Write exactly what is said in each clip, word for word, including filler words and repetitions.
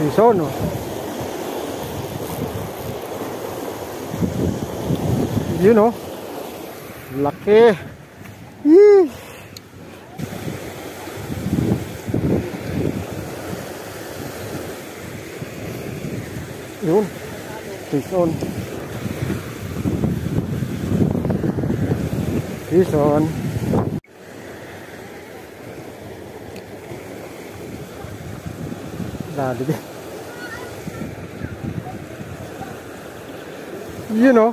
Bison, oh. Yun, oh. Laki. Yee. Yun. Bison. Bison. Dali din. You know.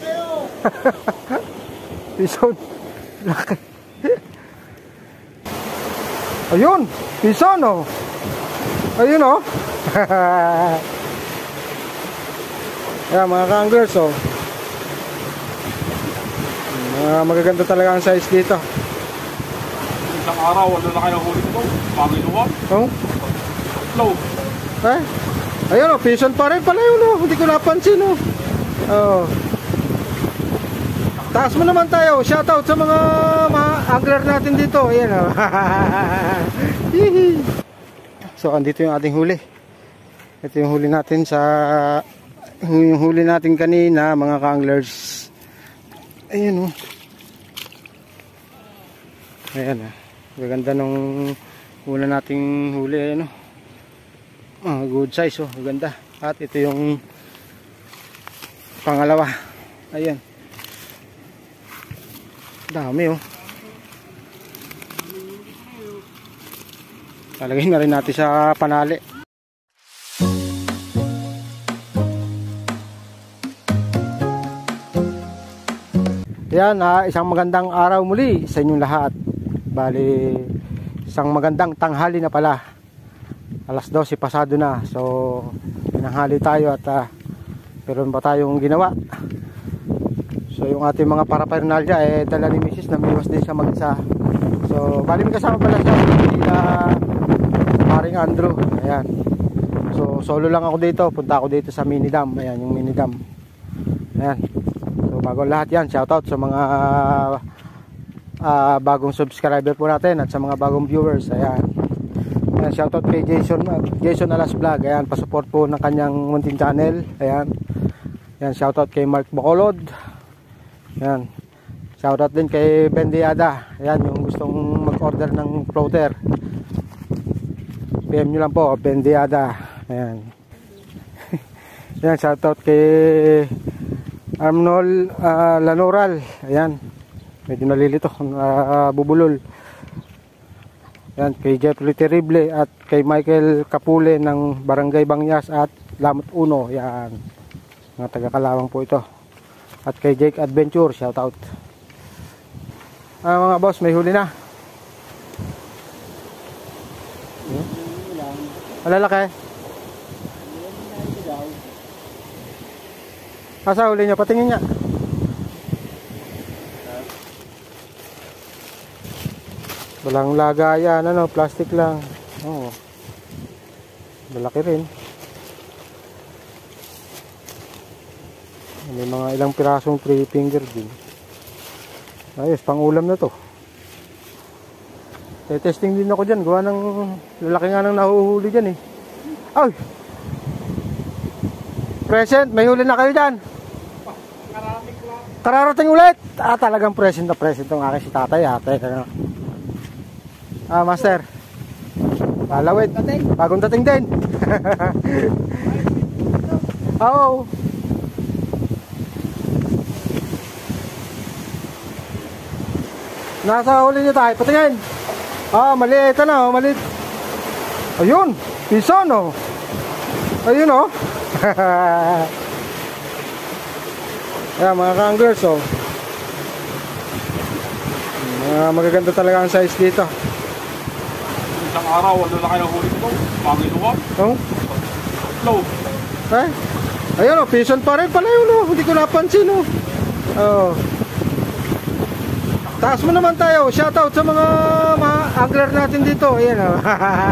Bison. Laki. Ayun. Bison, oh. Ayun, oh. Ayan, mga ka-anglers, oh. Mga magaganda talaga ang size dito. Isang araw, wala na kayo huli ito. Panginoon. Oh? Low. Eh? Ayun, oh. Bison pa rin pala yun, oh. Hindi ko napansin, oh. Oh. Taas mo naman tayo. Shoutout sa mga, mga angler natin dito. Ayan, oh. So, andito yung ating huli. Ito yung huli natin sa... Yung huli natin kanina, mga ka-anglers. Ayan, oh. Ayan, oh. Maganda nung una nating huli, ayan, oh. Oh, good size, oh. Maganda. At ito yung pangalawa. Ayan. Dami, oh. Talagay na rin natin sa panali. Yan, ah, isang magandang araw muli sa inyong lahat. Bali, isang magandang tanghali na pala. Alas dose pasado na. So, pinanghali tayo at uh, meron pa tayong ginawa. So, yung ating mga paraphernalia, eh, dala ni Missus na miwas din siya mag-isa. So, bali may kasama pala siya nila paring Andrew. Ayan. So, solo lang ako dito. Punta ako dito sa mini dam. Ayan, yung mini dam. Ayan. Bago lahat yan, shoutout sa mga uh, bagong subscriber po natin at sa mga bagong viewers. Ayan, ayan, shoutout kay Jason Jason Alas Vlog. Ayan, pasupport po ng kanyang munting channel. Ayan, ayan, shoutout kay Mark Bacolod. Ayan, shoutout din kay Bendiada. Ayan, yung gustong mag-order ng floater, P M nyo lang po, Bendiada. Ayan. Ayan, shoutout kay Arnol uh, Lanoral. Ayan, medyo nalilito, uh, bubulol. Ayan, kay Jeffrey Terrible at kay Michael Capule ng Barangay Bangyas at Lamot Uno. Ayan, mga taga-Kalawang po ito. At kay Jake Adventure, shout out. Ah, mga boss, may huli na. Malalaki. Asa huli nyo? Patingin niya. Walang lagayan, ano, plastic lang. Oo. Malaki rin. May mga ilang pirasong three finger din. Ayos, pang ulam na to. E, testing din ako dyan. Gawa ng lalaki nga nang nahuhuli dyan, eh. Ay! Present, may huli na kayo dyan. Kararating ulit. Ah, talagang present na present itong aking si tatay. Ate, ano. Ah, master. Palawit. Bagong dating din. Oo. Nasa huli niyo tayo. Patingin. Ah, maliit na, maliit. Ayun, bison, oh. Ayun, oh. Ayan, mga ka-anglers, oh. Mga magaganda talaga ang size dito. Isang araw, wala na kayo huli ito. Panginoon. Oh? Low. Eh? Ayun, oh. Bison pa rin pala yun, oh. Hindi ko napansin, oh. Oh. Taas mo naman tayo. Shoutout sa mga, mga angler natin dito. Ayan, oh.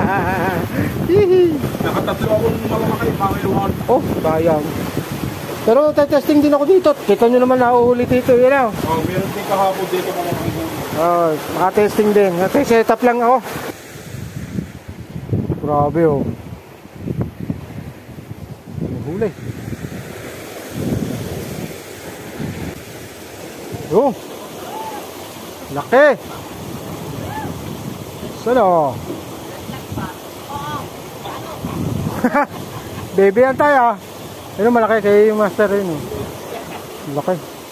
Nakatatlo akong malamaki, Panginoon. Oh, sayang. Pero testing din ako dito. Kita nyo naman nahuhuli dito. Yan, oh. Oh, meron din kahapon dito mga huli. Oh, naka-testing din. Naka-setup lang ako. Grabe, oh. huli. Yung laki. Sino? Baby yan tayo. Ano malaki kay master yun. Laki.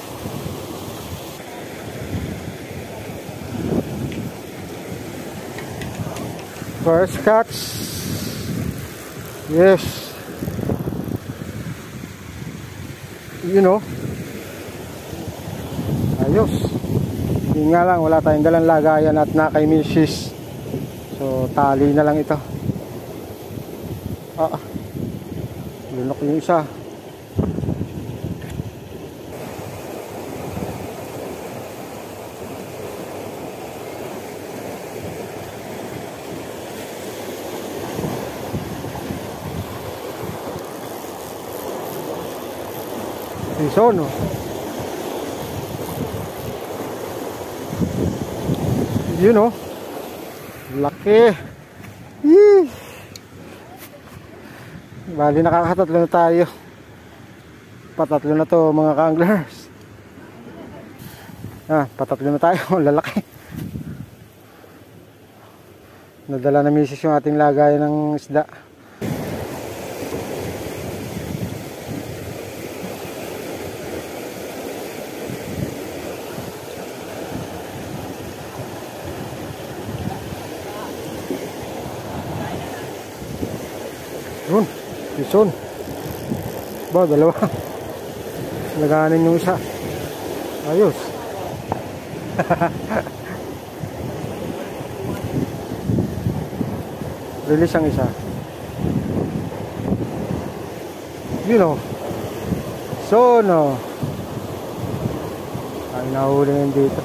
First catch. Yes. You know. Ayos. Yun nga lang, wala tayong dalang lagayan at na kay misis. So tali na lang ito. Ah, lunok yung isa. Piso, no? Yun, no? Laki. Yee! Bali nakakatatlo na tayo. Patatlo na to mga ka-anglers. Ah, patatlo na tayo. Lalaki. Nadala na misis yung ating lagayan ng isda. Yun, pison. Ba, dalawa. Laganin yung isa. Ayos. Release ang isa. Yun o. Sono. Ay, nahuli yun dito.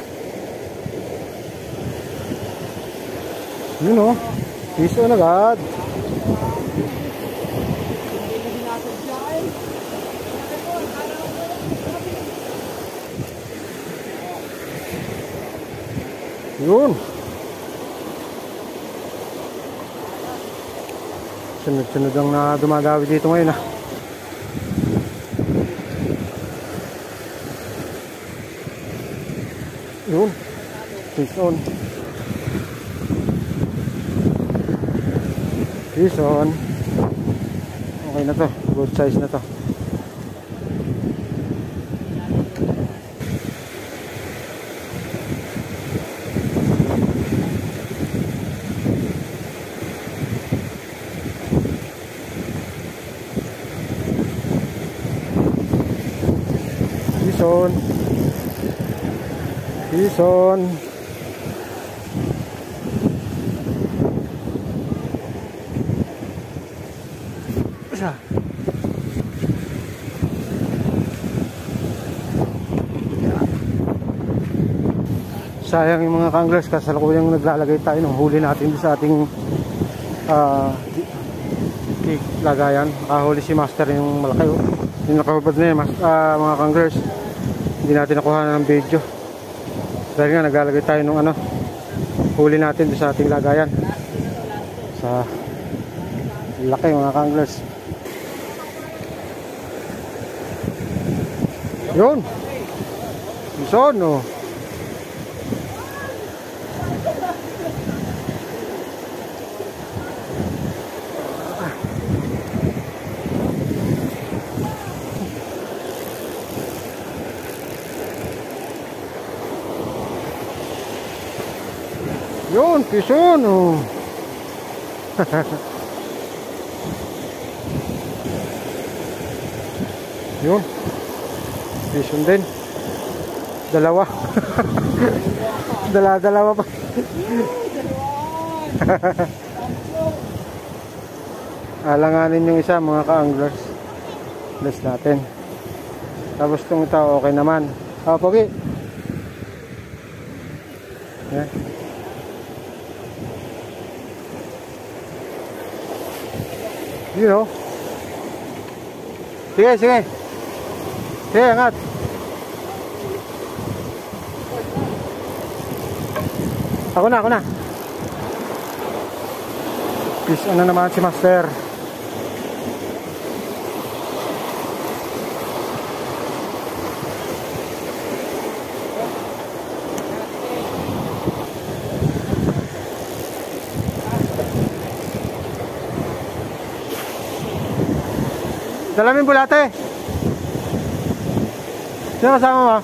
Yun o. Pison agad. Yun. Sunod-sunod ang na dumadawi dito ngayon ah. Yun. Fish on. Fish on. Okay na to. Good size na to. Bison. Bison. Isa. Sayang yung mga kanglers, kasalukuyang naglalagay tayo ng huli natin sa ating uh, lagayan. Nakahuli si master yung malaki oh. Yung nakahubad na yun uh, mga kanglers. Hindi natin nakuha ng video dahil nga naglalagay tayo ng ano, huli natin sa ating lagayan sa laki mga kanglers. Yun bison oh. Yun, pison oh. Yun, pison din. Dalawa. Dala-dalawa pa. Alanganin yung isa mga ka-anglers. List natin. Tapos itong ito okay naman. Ah, pogi. Yan. You know. Sige, sige. Sige, angat. Ako na, ako na. Fish ano naman si master. Dala mo yung bulate. Sino kasama mo?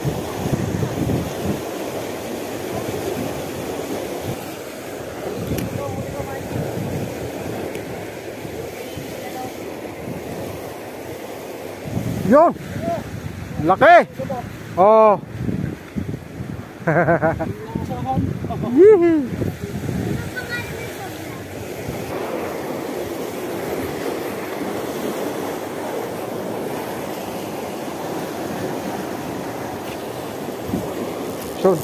Yun! Laki! Oh! Yee! So,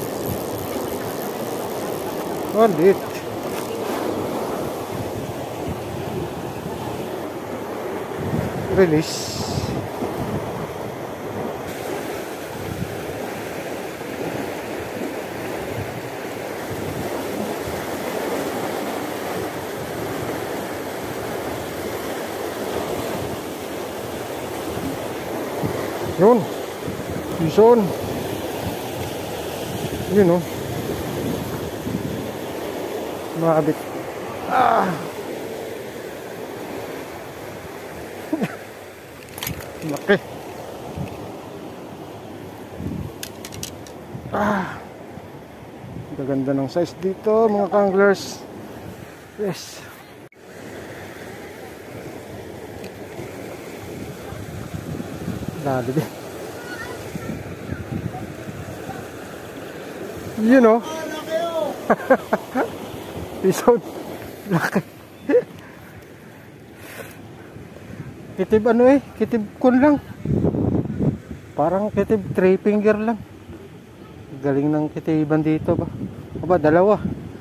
ulit. Release. Yun. Yun. Yun o. Makabit. Ah. Laki. Ah. Gaganda ng size dito mga kanglers. Yes. Dali din. You know. Pisod. Laki. Kitib ano eh. Kitib kun lang. Parang kitib three finger lang. Galing ng kitiban dito ba. Aba dalawa.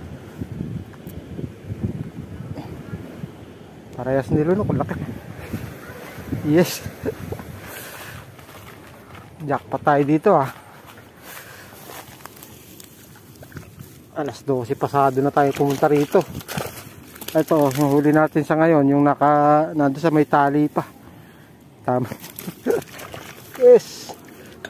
Parehas nilunok. Laki. Yes. Jackpot tayo dito ah. Alas dose pasado na tayo pumunta rito. Ito, yung huli natin sa ngayon, yung naka nando sa may tali pa. Tama. Yes.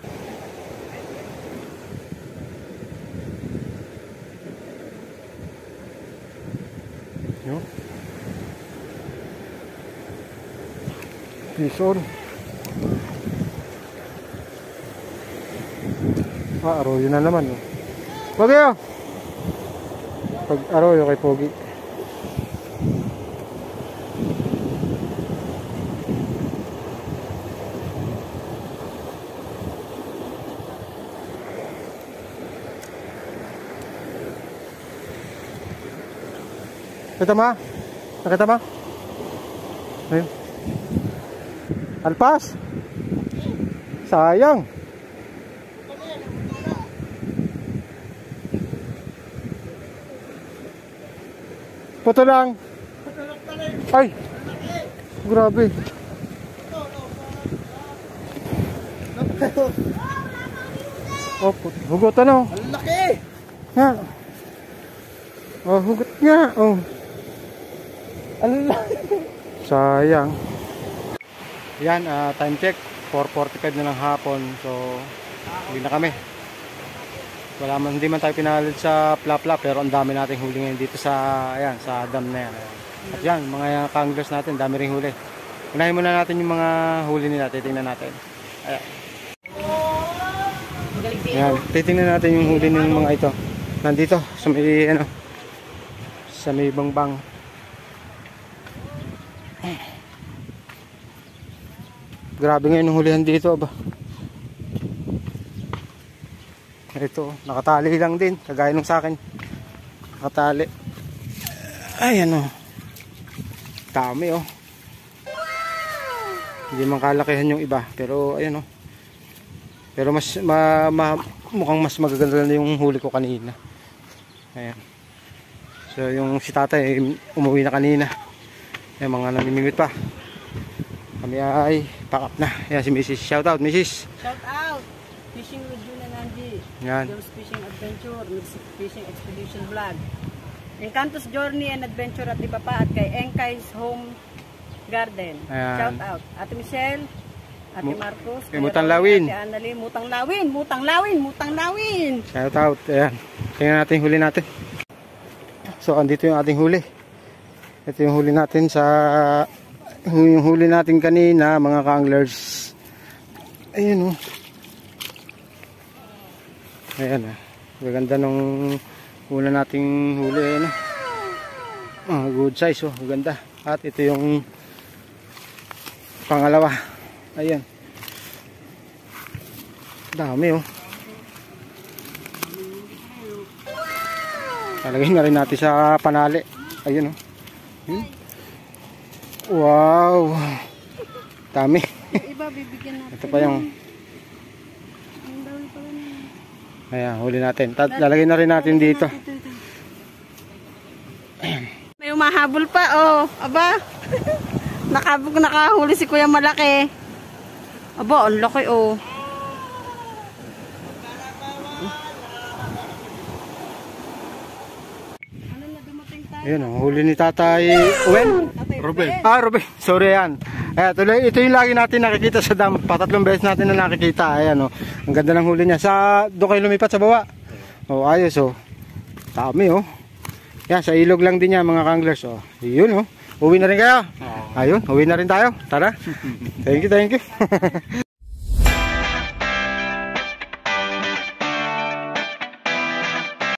Yun. Pison. Ah, arroyo na naman. Pogi oh. Pag arroyo kay Pogi. Kita ma? Nakita ma? Ayun. Alpas? Sayang. Puto lang. Ay. Grabe. Oh, hugot ano? Ang laki. Nga. Oh, hugot nga. Oh. Ang laki. Sayang. Yan, uh, time check. four forty-five na ng hapon. So, hindi na kami. Wala man, hindi man tayo pinalit sa plap-plap, pero ang dami nating huli ngayon dito sa, ayan, sa dam na yan. At yan, mga kanglers natin, dami ring huli. Unahin muna natin yung mga huli nila, titingnan natin. Ayan. Ayan, titingnan natin yung huli ng mga ito. Nandito, sa may, ano, sa may bangbang. Grabe ngayon yung hulihan dito, ba? Ito, nakatali lang din, kagaya nung sa akin. Nakatali. Ay, ano. Dami, oh. Hindi man kalakihan yung iba, pero ayan, oh. Pero mas ma, ma, mukhang mas magaganda na yung huli ko kanina. Ayan. So, yung si tatay umuwi na kanina. Ayan, mga namimingwit pa. Kami ay pack up na. Ayan, si Missus Shout out, Missus Shout out. Fishing with Juna Nandi. Yan. Joe's Fishing Adventure. Fishing Expedition Vlog. Encanto's Journey and Adventure at Ibapa at kay Enkai's Home Garden. Ayan. Shout out. Ate Michelle, Ate Mu Marcos, kay Mutang Lawin. Ate Annalyn, Mutang Lawin, Mutang Lawin, Mutang Lawin. Shout out. Ayan. Tingnan natin yung huli natin. So, andito yung ating huli. Ito yung huli natin sa yung huli natin kanina mga ka-anglers. Ayun oh. Ayan oh. Maganda nung una nating huli. Ayan oh. Ah, good size oh. Maganda. At ito yung pangalawa. Ayan. Dami oh. Talagay na rin natin sa panali. Ayun oh. Hmm. Wow. Dami. Yung iba bibigyan natin. Ito pa yung Ang dami pala niya. ayan, huli natin. Tat lalagay na rin natin dito. Ito, ito. May umahabol pa oh. Aba. Nakabog nakahuli si Kuya Malaki. Aba, ang laki oh. Ano na dumating tayo? Ayun oh, huli ni Tatay Uwen. Ruben. Ah, Ruben. Sorry yan. Ayan, tuloy, ito yung lagi natin nakikita sa dam. Patatlong beses natin na nakikita. Ayan oh. Ang ganda ng huli niya. Sa, doon kayo lumipat sa baba. Oh, ayos oh. Dami oh. Yan, sa ilog lang din yan mga kanglers oh. Yun oh. Uwi na rin kayo. Ayun, uwi na rin tayo. Tara. Thank you, thank you.